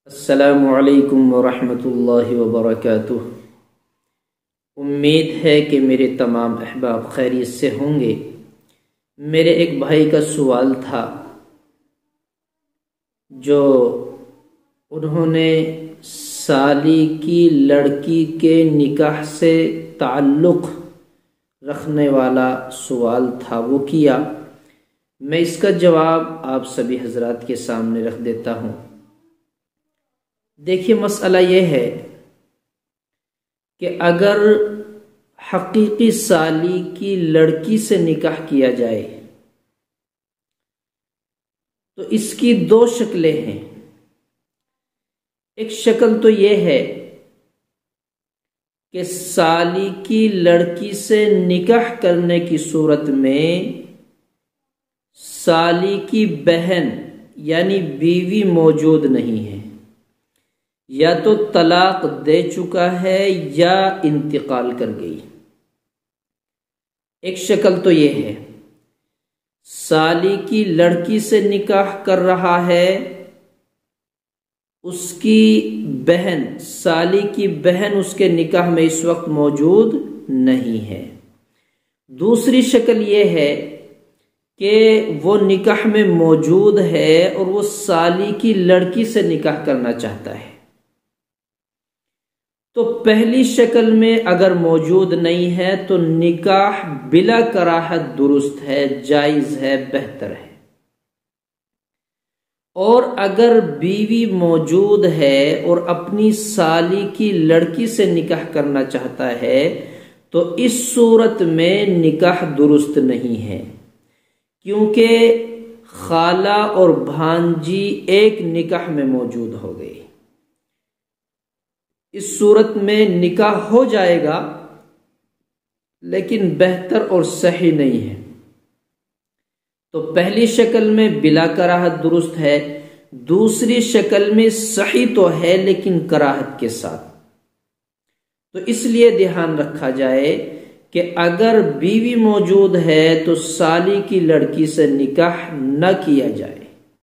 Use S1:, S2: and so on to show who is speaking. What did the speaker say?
S1: السلام علیکم ورحمۃ اللہ وبرکاتہ۔ امید ہے کہ میرے تمام احباب خیریت سے ہوں گے۔ میرے ایک بھائی کا سوال تھا جو انہوں نے سالی کی لڑکی کے نکاح سے تعلق رکھنے والا سوال تھا وہ کیا۔ میں اس کا جواب آپ سبھی حضرات کے سامنے رکھ دیتا ہوں۔ دیکھیے، مسئلہ یہ ہے کہ اگر حقیقی سالی کی لڑکی سے نکاح کیا جائے تو اس کی دو شکلیں ہیں۔ ایک شکل تو یہ ہے کہ سالی کی لڑکی سے نکاح کرنے کی صورت میں سالی کی بہن یعنی بیوی موجود نہیں ہے، یا تو طلاق دے چکا ہے یا انتقال کر گئی۔ ایک شکل تو یہ ہے، سالی کی لڑکی سے نکاح کر رہا ہے، اس کی بہن سالی کی بہن اس کے نکاح میں اس وقت موجود نہیں ہے۔ دوسری شکل یہ ہے کہ وہ نکاح میں موجود ہے اور وہ سالی کی لڑکی سے نکاح کرنا چاہتا ہے۔ تو پہلی شکل میں اگر موجود نہیں ہے تو نکاح بلا کراہت درست ہے، جائز ہے، بہتر ہے۔ اور اگر بیوی موجود ہے اور اپنی سالی کی لڑکی سے نکاح کرنا چاہتا ہے تو اس صورت میں نکاح درست نہیں ہے، کیونکہ خالہ اور بھانجی ایک نکاح میں موجود ہو گئی۔ اس صورت میں نکاح ہو جائے گا لیکن بہتر اور صحیح نہیں ہے۔ تو پہلی شکل میں بلا کراہت درست ہے، دوسری شکل میں صحیح تو ہے لیکن کراہت کے ساتھ۔ تو اس لیے دھیان رکھا جائے کہ اگر بیوی موجود ہے تو سالی کی لڑکی سے نکاح نہ کیا جائے۔